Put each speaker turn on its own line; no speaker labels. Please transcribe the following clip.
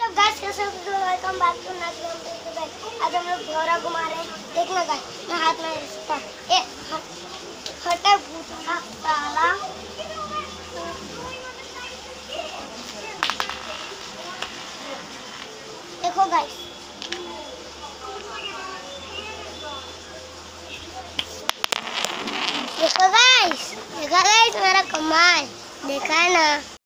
Guys कैसे हो? Welcome back to Naach guys. आज हम लोग भौरा घुमा रहे हैं। देखना गाइस, मैं हाथ में इसका ए हटे भूत साला। देखो गाइस, देखो गाइस, देखा गाइस मेरा कमाल, देखा ना।